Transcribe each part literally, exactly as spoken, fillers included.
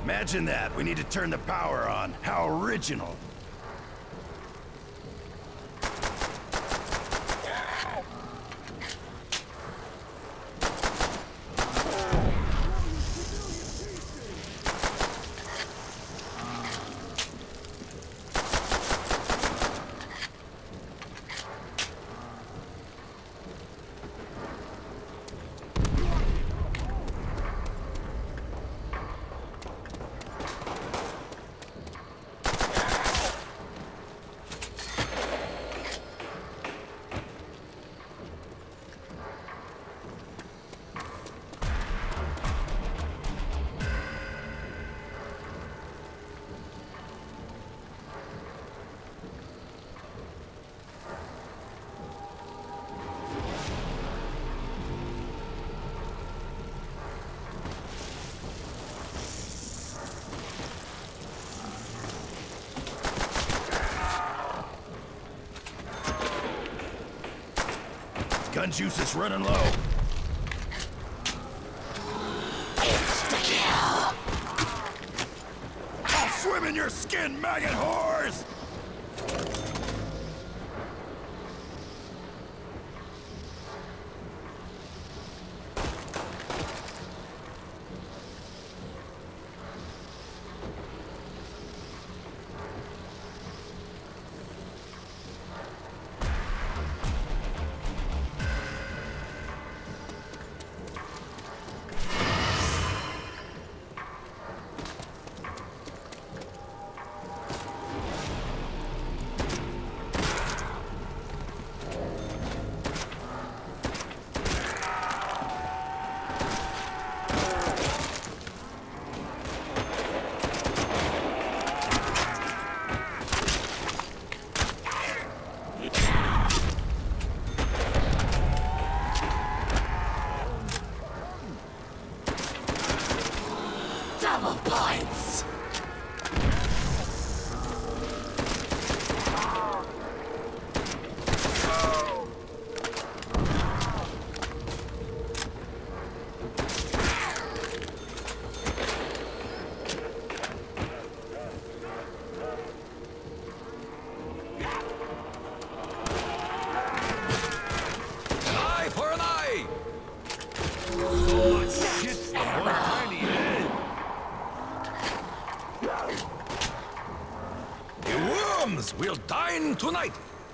Imagine that. We need to turn the power on. How original. Gun juice is running low. Insta-kill. I'll swim in your skin, maggot whores! Double points! Eye for an eye! Shit's the whole tiny head. The worms will dine tonight!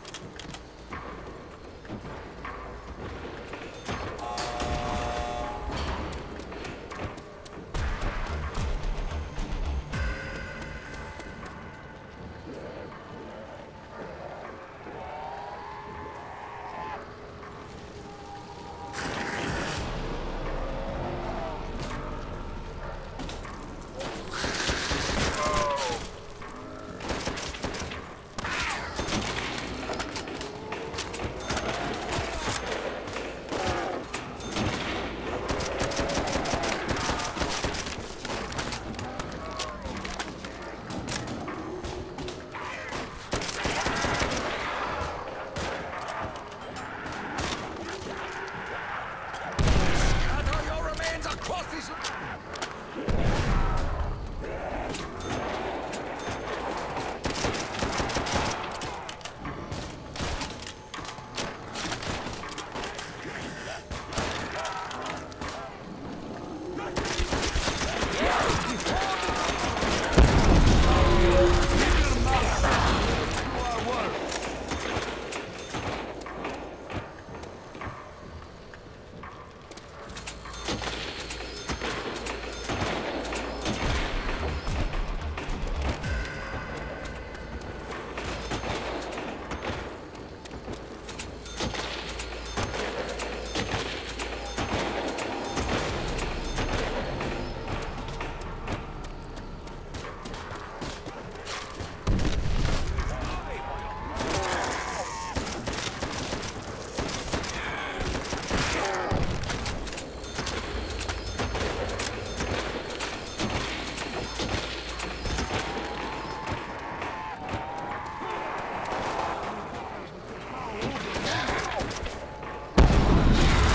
Scatter your remains across this...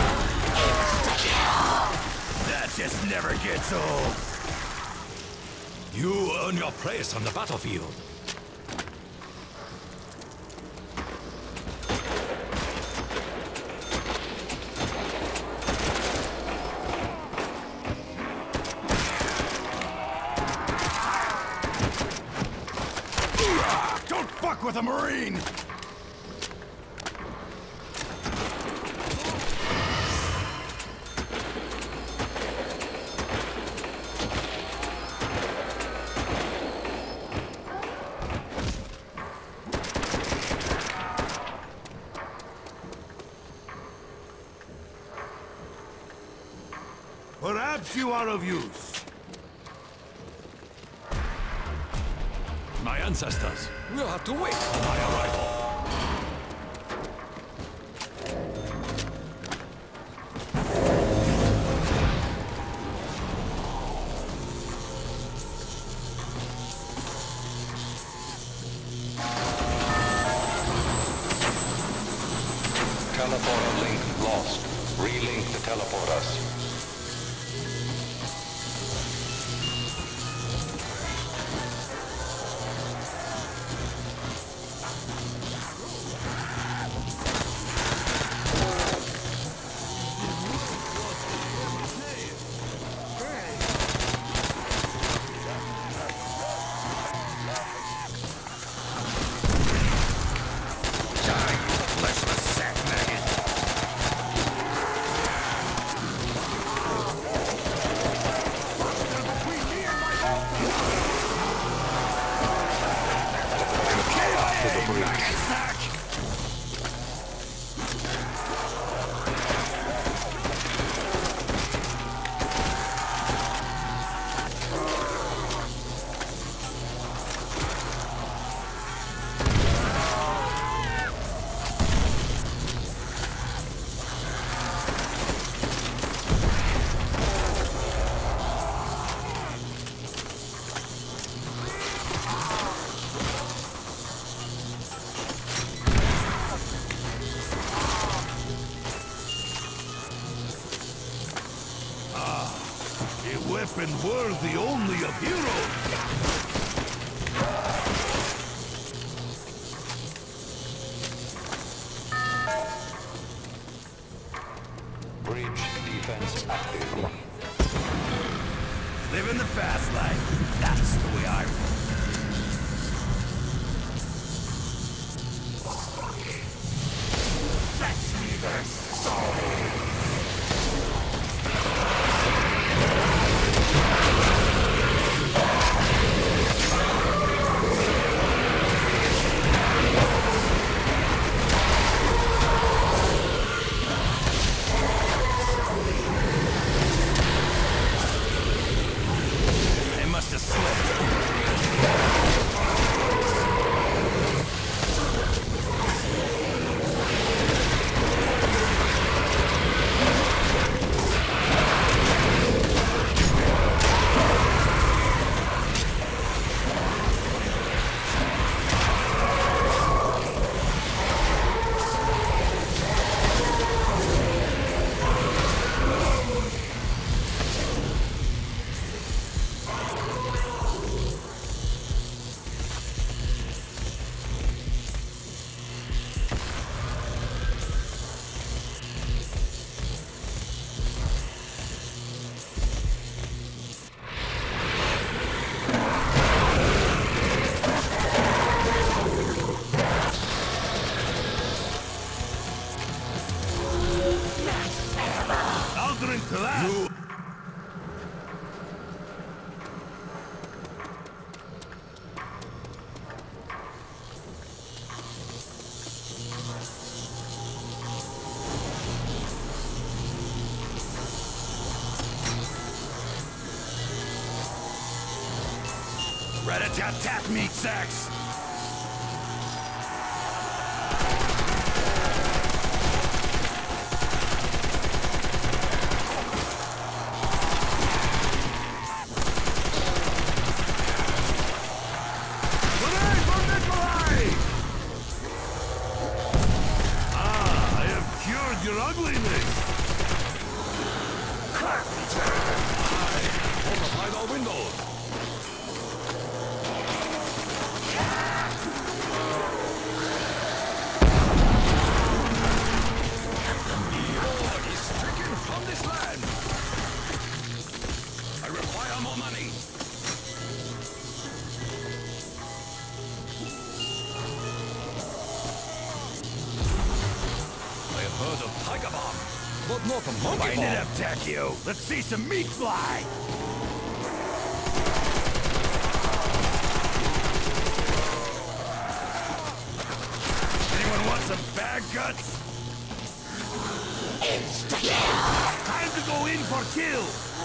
That just never gets old. You earn your place on the battlefield. Don't fuck with a Marine! Perhaps you are of use. My ancestors will have to wait for my arrival. Teleporter link lost. Relink the teleporters. Weapon worthy only of heroes! Bridge defense active. Living the fast life. That's the way I roll. Fetch me their soul! To that. You... Rat-a-tat-tat, meat sacks! Your ugliness! I fortified all windows! like a monkey Wind ball. it up, Takeo. Let's see some meat fly. Anyone want some bag guts? Insta-kill! Time to go in for kill!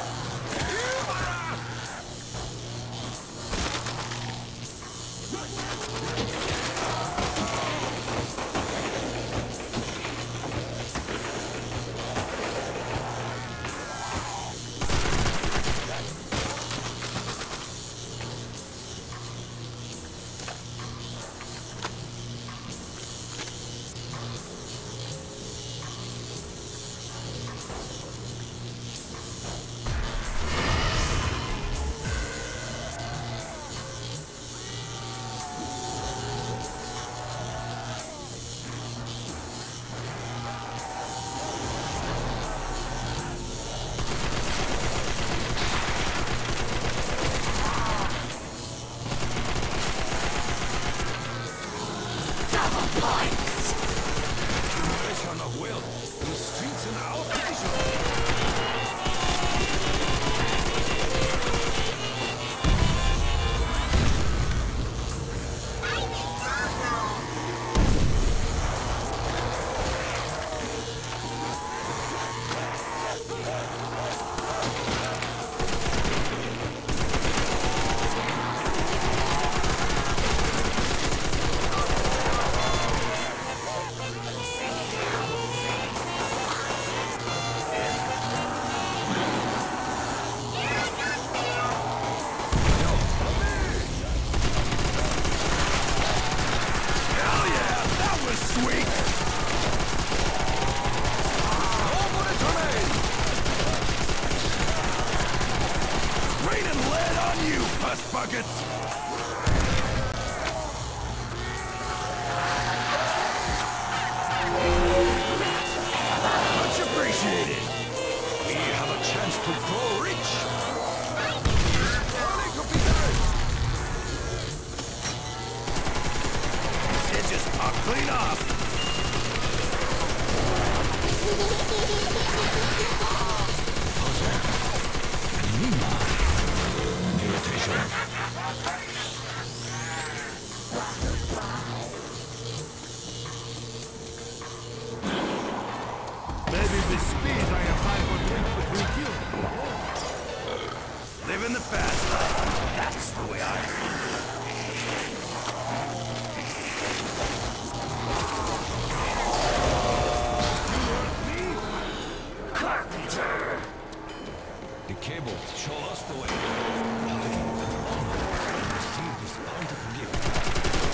Buckets! Much appreciated! We have a chance to grow rich! It just popped clean off! Maybe the speed I apply for drink will kill me. Living the fast life. That's the way I feel. Carpenter! The cables show us the way. Receive this bountiful gift.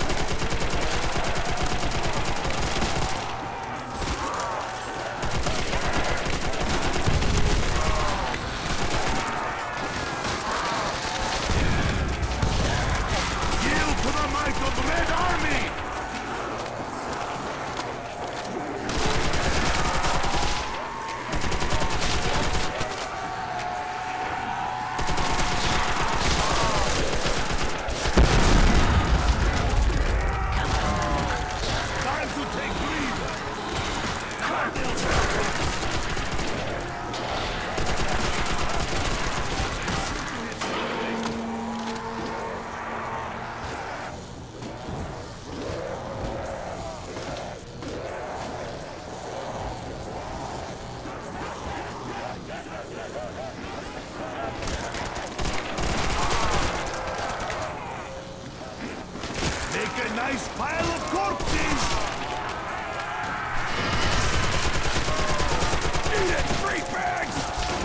Nice pile of corpses! Eat it, free bags!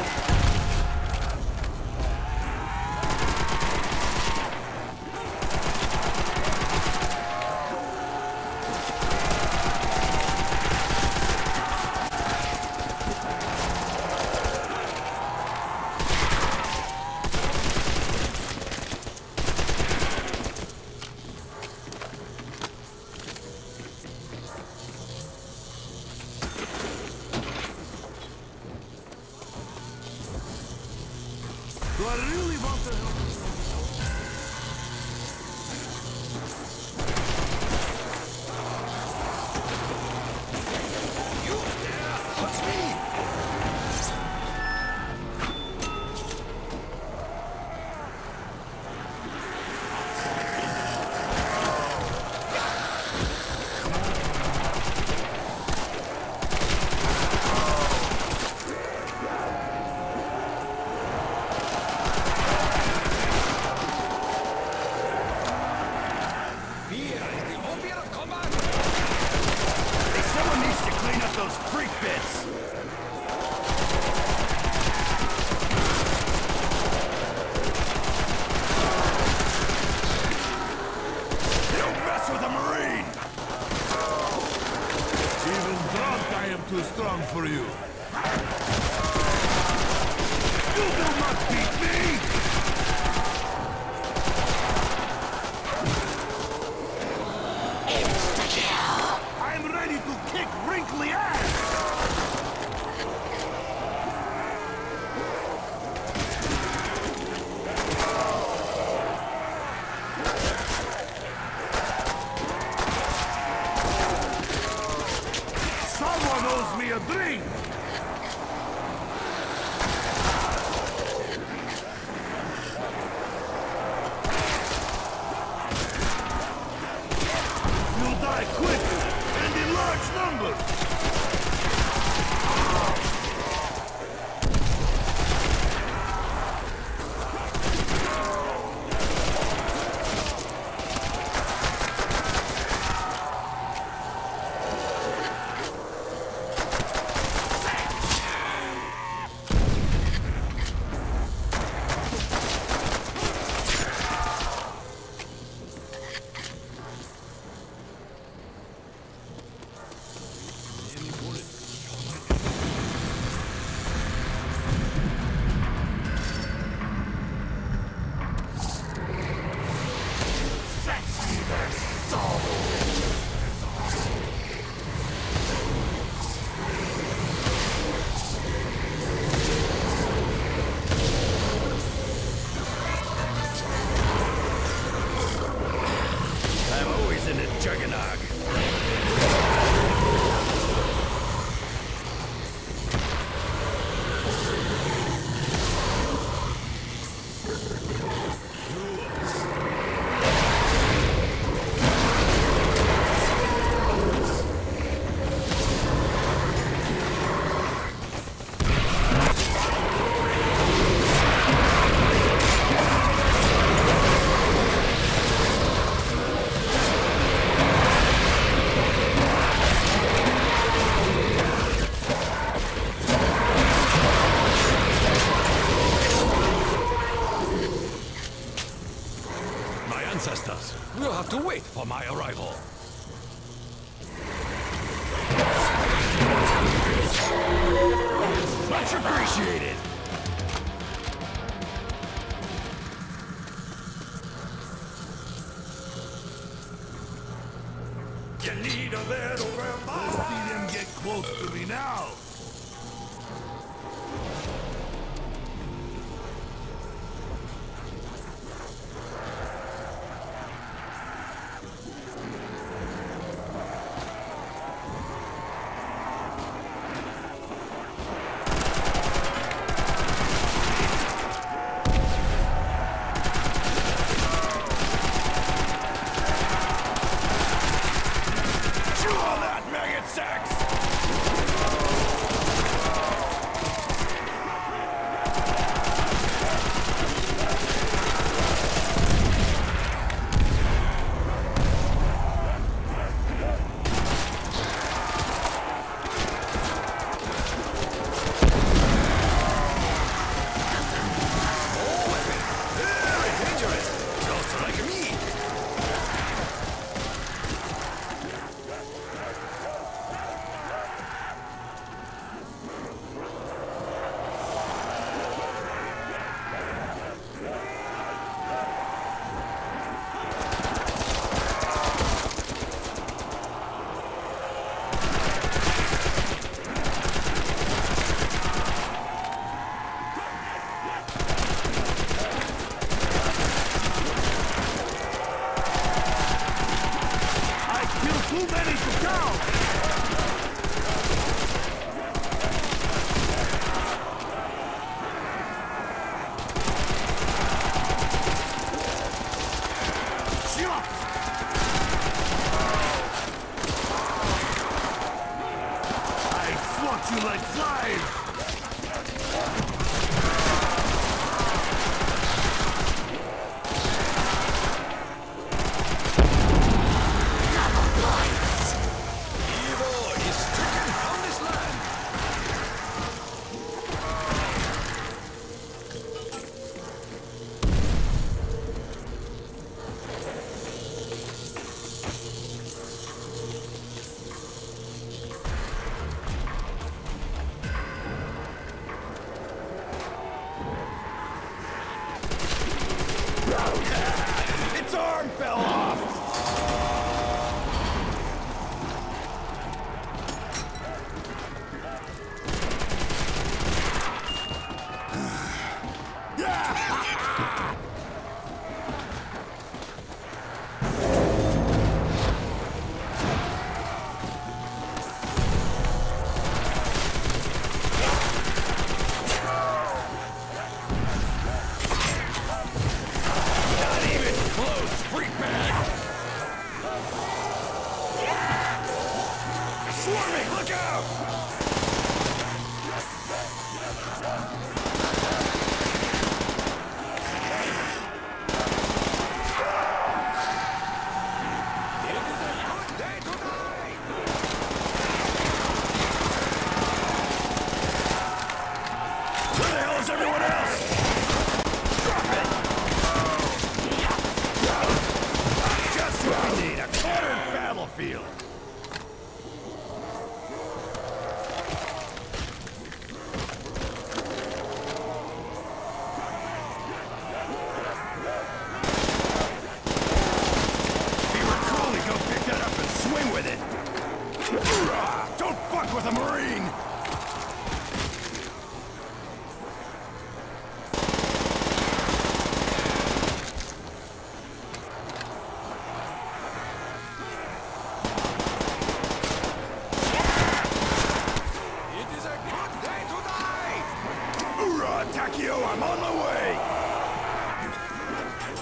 Do I really want to help? You there? What's me? beat me? I'm ready to kick wrinkly ass! Someone owes me a drink! You'll die quick and in large numbers! Juggernog. Ancestors, we'll have to wait for my arrival. Much appreciated. You need a little room. Let's see them get close to me now. I'm on my way!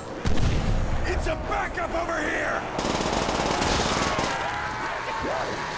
It's a backup over here!